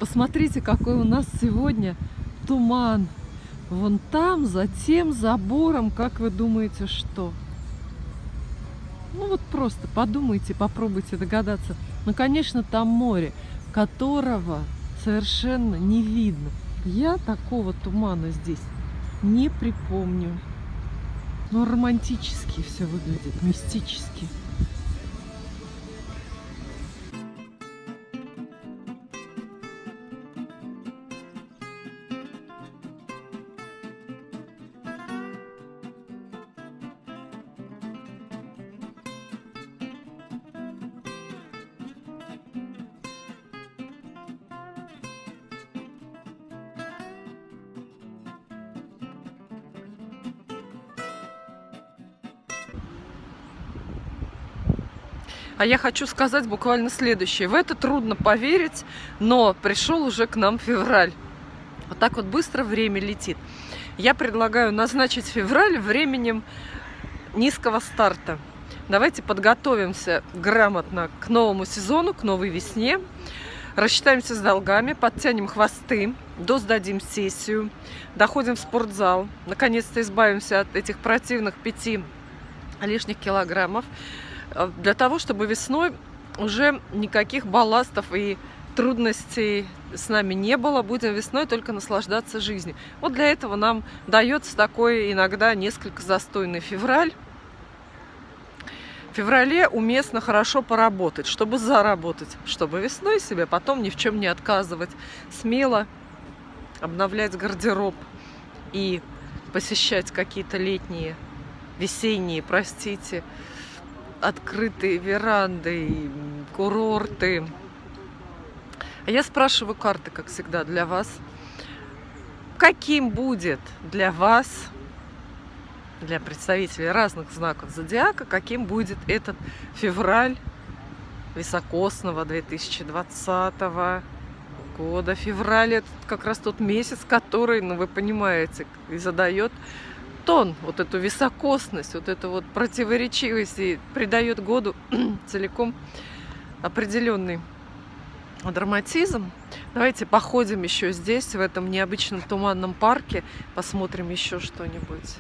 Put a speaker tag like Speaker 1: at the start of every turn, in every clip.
Speaker 1: Посмотрите, какой у нас сегодня туман. Вон там, за тем забором, как вы думаете, что? Ну вот просто подумайте, попробуйте догадаться. Ну, конечно, там море, которого совершенно не видно. Я такого тумана здесь не припомню. Но романтически все выглядит, мистически. А я хочу сказать буквально следующее. В это трудно поверить, но пришел уже к нам февраль. Вот так вот быстро время летит. Я предлагаю назначить февраль временем низкого старта. Давайте подготовимся грамотно к новому сезону, к новой весне. Рассчитаемся с долгами, подтянем хвосты, досдадим сессию, доходим в спортзал. Наконец-то избавимся от этих противных 5 лишних килограммов. Для того, чтобы весной уже никаких балластов и трудностей с нами не было, будем весной только наслаждаться жизнью. Вот для этого нам дается такой иногда несколько застойный февраль. В феврале уместно хорошо поработать, чтобы заработать, чтобы весной себе потом ни в чем не отказывать. Смело обновлять гардероб и посещать какие-то летние, весенние, простите, открытые веранды, курорты. А я спрашиваю карты, как всегда, для вас. Каким будет для вас, для представителей разных знаков зодиака, каким будет этот февраль високосного 2020 года? Февраль — это как раз тот месяц, который, ну, вы понимаете, и задает тон, вот эту високосность, вот эту вот противоречивость, и придает году целиком определенный драматизм. Давайте походим еще здесь, в этом необычном туманном парке, посмотрим еще что-нибудь.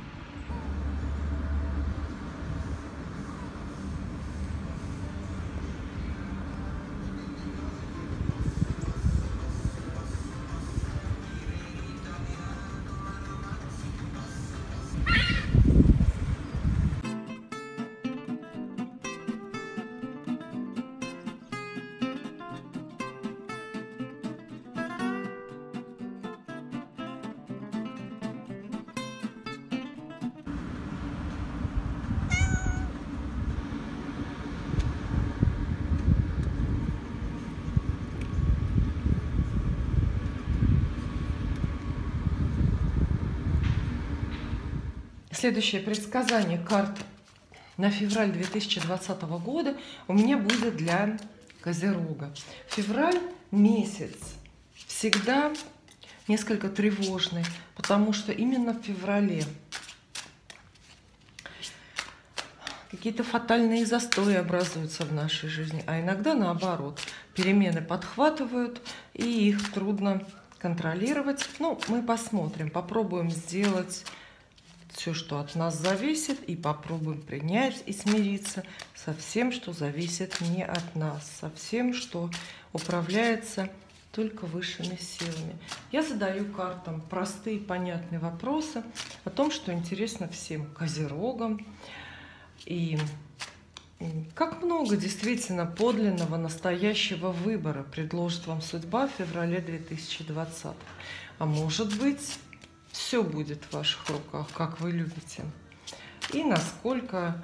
Speaker 1: Следующее предсказание карт на февраль 2020 года у меня будет для Козерога. Февраль месяц всегда несколько тревожный, потому что именно в феврале какие-то фатальные застои образуются в нашей жизни, а иногда наоборот. Перемены подхватывают, и их трудно контролировать. Ну, мы посмотрим, попробуем сделать все, что от нас зависит, и попробуем принять и смириться со всем, что зависит не от нас, со всем, что управляется только высшими силами. Я задаю картам простые, понятные вопросы о том, что интересно всем козерогам. И как много действительно подлинного, настоящего выбора предложит вам судьба в феврале 2020. А может быть, все будет в ваших руках, как вы любите. И насколько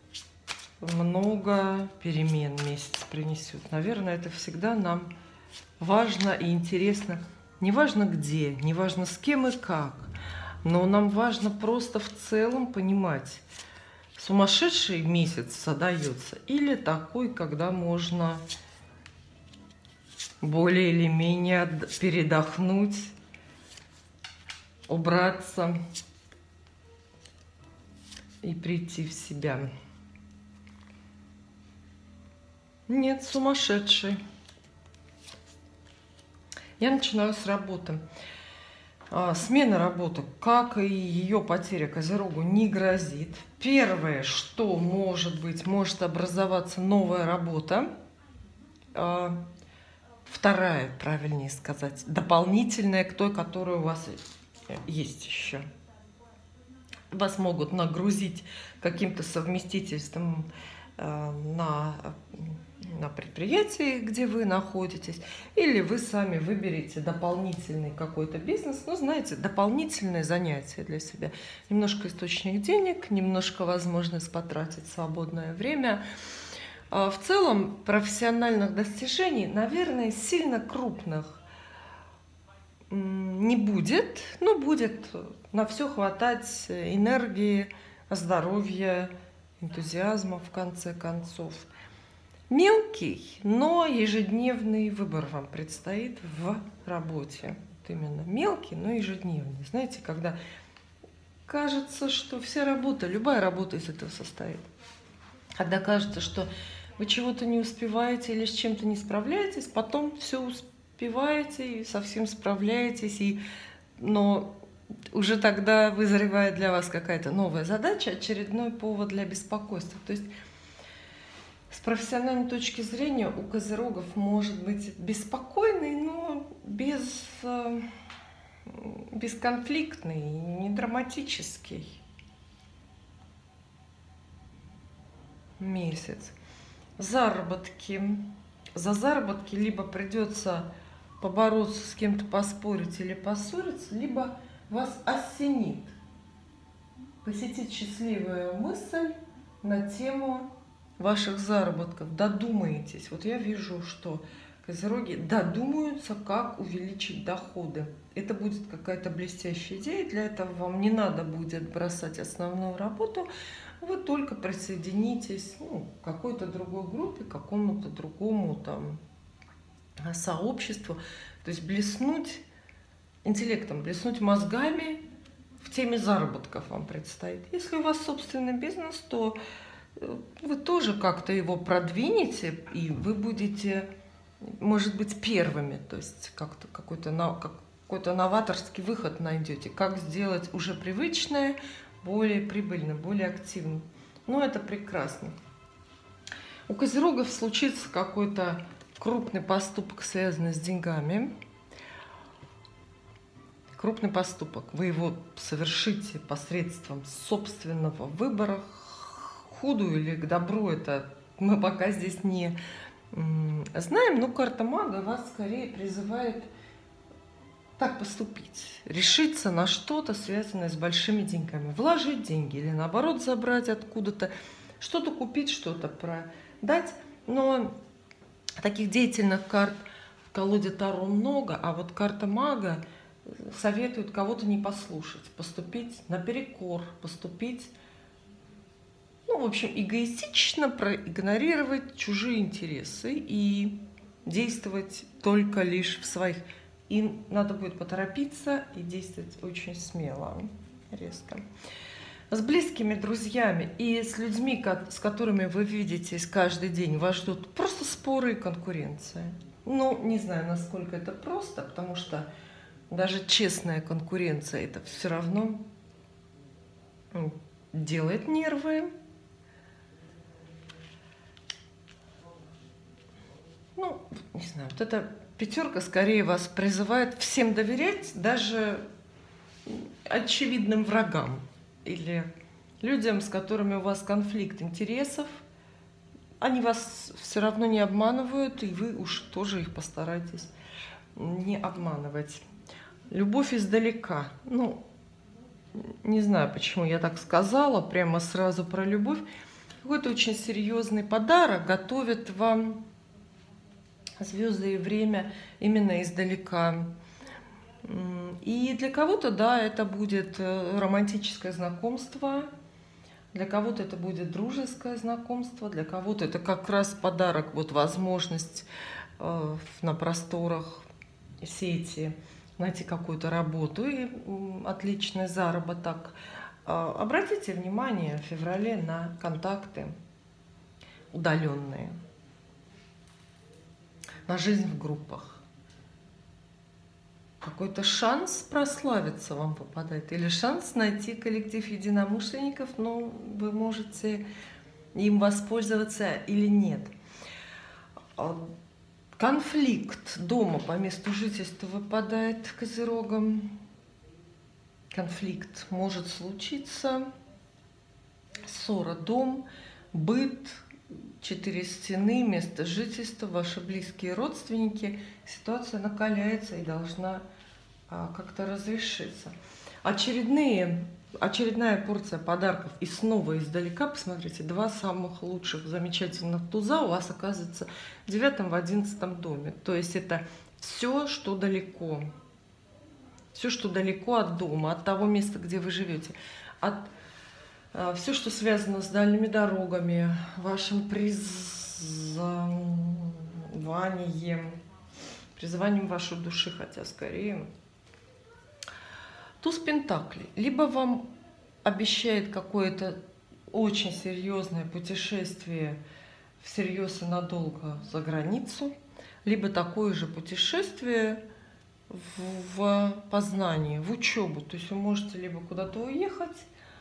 Speaker 1: много перемен месяц принесет. Наверное, это всегда нам важно и интересно. Не важно где, не важно с кем и как, но нам важно просто в целом понимать, сумасшедший месяц задается или такой, когда можно более или менее передохнуть, убраться и прийти в себя. Нет, сумасшедший. Я начинаю с работы. Смена работы, как и ее потеря, Козерогу не грозит. Первое, что может быть, может образоваться новая работа. Вторая, правильнее сказать, дополнительная к той, которая у вас есть еще. Вас могут нагрузить каким-то совместительством на предприятии, где вы находитесь, или вы сами выберете дополнительный какой-то бизнес, ну, знаете, дополнительное занятие для себя. Немножко источник денег, немножко возможность потратить свободное время. В целом профессиональных достижений, наверное, сильно крупных не будет, но будет на все хватать энергии, здоровья, энтузиазма в конце концов. Мелкий, но ежедневный выбор вам предстоит в работе. Вот именно мелкий, но ежедневный. Знаете, когда кажется, что вся работа, любая работа из этого состоит. Когда кажется, что вы чего-то не успеваете или с чем-то не справляетесь, потом все успеваете и совсем справляетесь, но уже тогда вызревает для вас какая-то новая задача, очередной повод для беспокойства. То есть с профессиональной точки зрения у козерогов может быть беспокойный, но бесконфликтный, не драматический месяц. Заработки. За заработки либо придется побороться с кем-то, поспорить или поссориться, либо вас осенит, посетит счастливая мысль на тему ваших заработков. Додумаетесь. Вот я вижу, что козероги додумаются, как увеличить доходы. Это будет какая-то блестящая идея. Для этого вам не надо будет бросать основную работу. Вы только присоединитесь к какой-то другой группе, к какому-то другому там сообществу. То есть блеснуть интеллектом, блеснуть мозгами в теме заработков вам предстоит. Если у вас собственный бизнес, то вы тоже как-то его продвинете, и вы будете, может быть, первыми. То есть как-то какой-то новаторский выход найдете, как сделать уже привычное более прибыльным, более активным. Но это прекрасно. У козерогов случится какой-то крупный поступок, связанный с деньгами. Крупный поступок. Вы его совершите посредством собственного выбора. Худу или к добру, это мы пока здесь не знаем, но карта мага вас скорее призывает так поступить, решиться на что-то, связанное с большими деньгами, вложить деньги или наоборот забрать откуда-то, что-то купить, что-то продать. Но таких деятельных карт в колоде Таро много, а вот карта мага советует кого-то не послушать, поступить наперекор, поступить, в общем, эгоистично проигнорировать чужие интересы и действовать только лишь в своих. И надо будет поторопиться и действовать очень смело, резко. С близкими друзьями и с людьми, с которыми вы видитесь каждый день, вас ждут просто споры и конкуренция. Не знаю, насколько это просто, потому что даже честная конкуренция это все равно делает нервы. Не знаю, вот эта пятерка скорее вас призывает всем доверять, даже очевидным врагам или людям, с которыми у вас конфликт интересов. Они вас все равно не обманывают, и вы уж тоже их постарайтесь не обманывать. Любовь издалека. Не знаю, почему я так сказала, прямо сразу про любовь. Какой-то очень серьезный подарок готовит вам звезды и время именно издалека. И для кого-то, да, это будет романтическое знакомство, для кого-то это будет дружеское знакомство, для кого-то это как раз подарок, возможность на просторах сети найти какую-то работу и отличный заработок. Обратите внимание в феврале на контакты удаленные, на жизнь в группах. какой-то шанс прославиться вам попадает, или шанс найти коллектив единомышленников, но вы можете им воспользоваться или нет. Конфликт дома по месту жительства выпадает Козерогам. Конфликт может случиться, ссора, дом, быт, 4 стены, место жительства, ваши близкие родственники. Ситуация накаляется и должна как-то разрешиться. Очередная порция подарков и снова издалека. Посмотрите, 2 самых лучших, замечательных туза у вас оказывается в 9 в 11 доме. То есть это все, что далеко. Все, что далеко от дома, от того места, где вы живете. Все, что связано с дальними дорогами, вашим призыванием вашей души, хотя скорее. Туз пентаклей. Либо вам обещает какое-то очень серьезное путешествие всерьез и надолго за границу, либо такое же путешествие в познание, в учебу. То есть вы можете либо куда-то уехать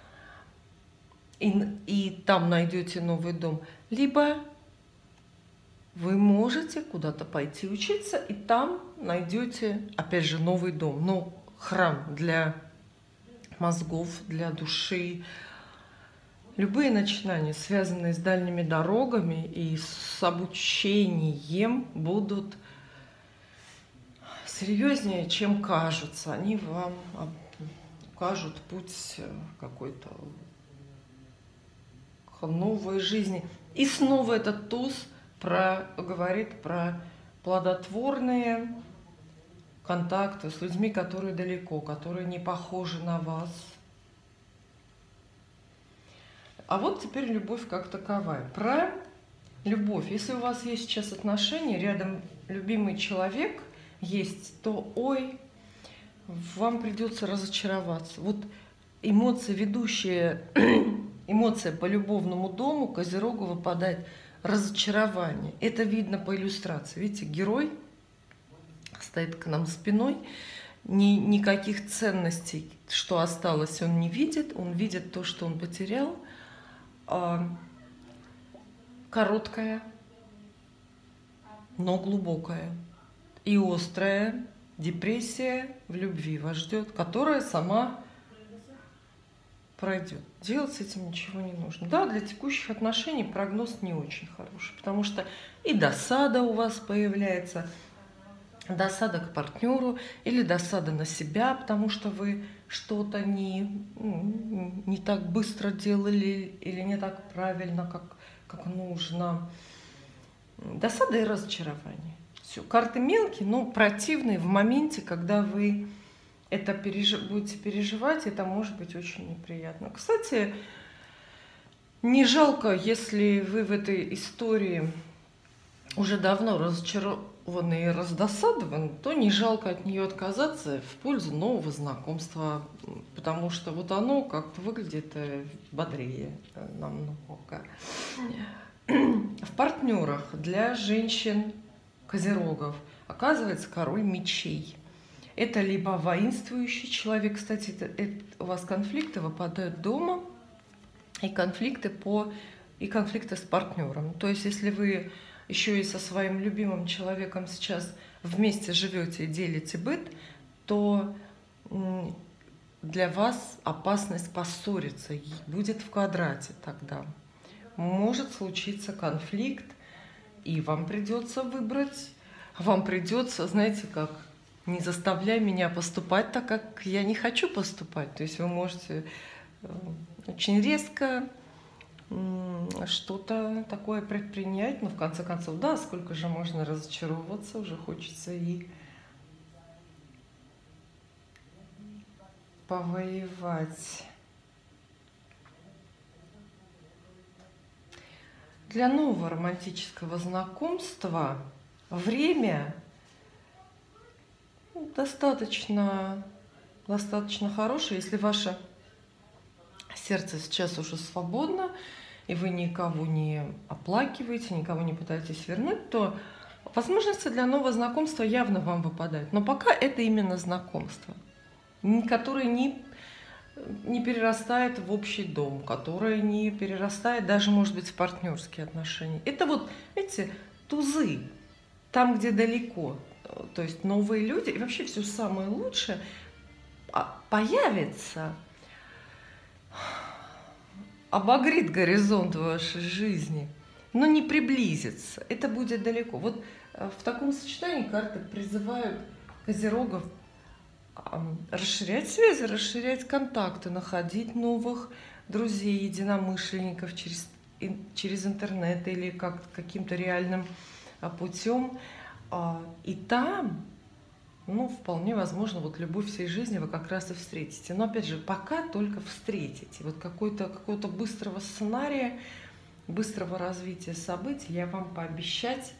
Speaker 1: и там найдете новый дом, либо вы можете куда-то пойти учиться и там найдете, опять же, новый дом. Но храм для мозгов, для души. Любые начинания, связанные с дальними дорогами и с обучением, будут серьезнее, чем кажутся. Они вам укажут путь какой-то к новой жизни. И снова этот туз говорит про плодотворные контакты с людьми, которые далеко, которые не похожи на вас. А вот теперь любовь как таковая. Про любовь. Если у вас есть сейчас отношения, рядом любимый человек есть, то ой, вам придется разочароваться. Вот эмоция, эмоция по любовному дому Козерогу выпадает разочарование. Это видно по иллюстрации. Видите, герой стоит к нам спиной, никаких ценностей, что осталось, он не видит. Он видит то, что он потерял. Короткая, но глубокая и острая депрессия в любви вас ждет, которая сама пройдет. Делать с этим ничего не нужно. Да, для текущих отношений прогноз не очень хороший, потому что и досада у вас появляется, досада к партнеру или досада на себя, потому что вы что-то не так быстро делали или не так правильно, как нужно. Досада и разочарование. Все. Карты мелкие, но противные в моменте, когда вы это будете переживать, это может быть очень неприятно. Кстати, не жалко, если вы в этой истории уже давно разочарованы и раздосадованы, то не жалко от нее отказаться в пользу нового знакомства, потому что вот оно как-то выглядит бодрее намного. В партнерах для женщин Козерогов оказывается король мечей. Это либо воинствующий человек, кстати, у вас конфликты выпадают дома, и конфликты с партнером. То есть, если вы еще и со своим любимым человеком сейчас вместе живете и делите быт, то для вас опасность поссориться будет в квадрате тогда. Может случиться конфликт, и вам придется выбрать, вам придется, знаете, как, не заставляй меня поступать так, как я не хочу поступать. То есть вы можете очень резко что-то такое предпринять, но в конце концов, да, сколько же можно разочаровываться, уже хочется и повоевать. Для нового романтического знакомства время достаточно хорошее, если ваше сердце сейчас уже свободно, и вы никого не оплакиваете, никого не пытаетесь вернуть, то возможности для нового знакомства явно вам выпадают, но пока это именно знакомство, которое не перерастает в общий дом, которое не перерастает даже, может быть, в партнерские отношения. Это вот, эти тузы, там, где далеко. То есть новые люди и вообще все самое лучшее появится, обогрит горизонт вашей жизни, но не приблизится. Это будет далеко. Вот в таком сочетании карты призывают козерогов расширять связи, расширять контакты, находить новых друзей, единомышленников через интернет или каким-то реальным путем. И там, ну, вполне возможно, вот любовь всей жизни вы как раз и встретите. Но, опять же, пока только встретите. Вот какого-то быстрого сценария, быстрого развития событий я вам пообещать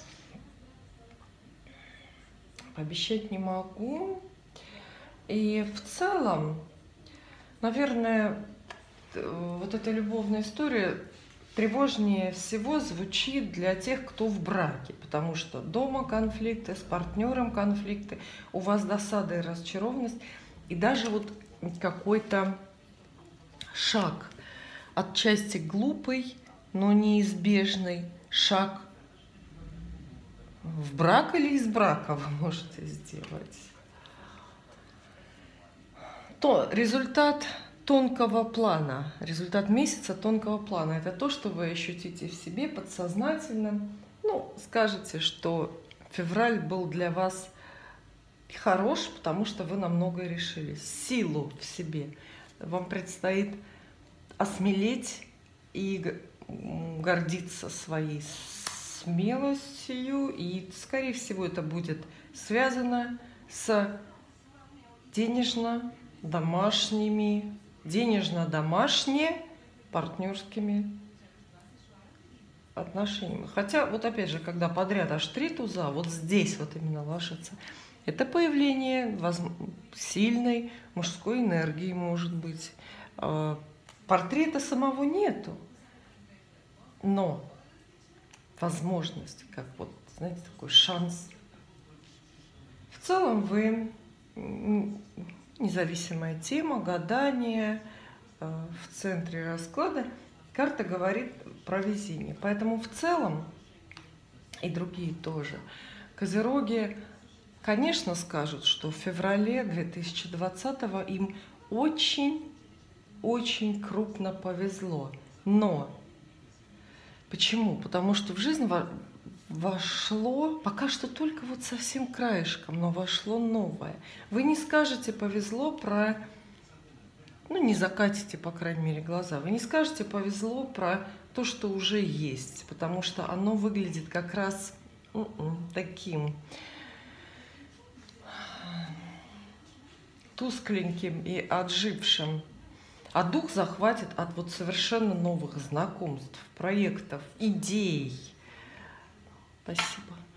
Speaker 1: не могу. И в целом, наверное, вот эта любовная история тревожнее всего звучит для тех, кто в браке, потому что дома конфликты, с партнером конфликты, у вас досада и разочарованность, и даже вот какой-то шаг, отчасти глупый, но неизбежный шаг в брак или из брака вы можете сделать. То результат тонкого плана, результат месяца тонкого плана, это то, что вы ощутите в себе подсознательно. Ну, скажете, что февраль был для вас хорош, потому что вы на многое решились. Силу в себе. Вам предстоит осмелеть и гордиться своей смелостью. И, скорее всего, это будет связано с денежно-домашними партнерскими отношениями. Хотя, вот опять же, когда подряд аж 3 туза, вот здесь вот именно ложится, это появление сильной мужской энергии, может быть. Портрета самого нету, но возможность, как вот, знаете, такой шанс. В целом вы независимая тема, гадание в центре расклада. Карта говорит про везение. Поэтому в целом, и другие тоже, козероги, конечно, скажут, что в феврале 2020-го им очень крупно повезло. Но почему? Потому что в жизнь вошло, пока что только вот совсем краешком, но вошло новое. Вы не скажете «повезло» про... Ну, не закатите, по крайней мере, глаза. Вы не скажете «повезло» про то, что уже есть, потому что оно выглядит как раз таким тускленьким и отжившим. А дух захватит от вот совершенно новых знакомств, проектов, идей. Спасибо.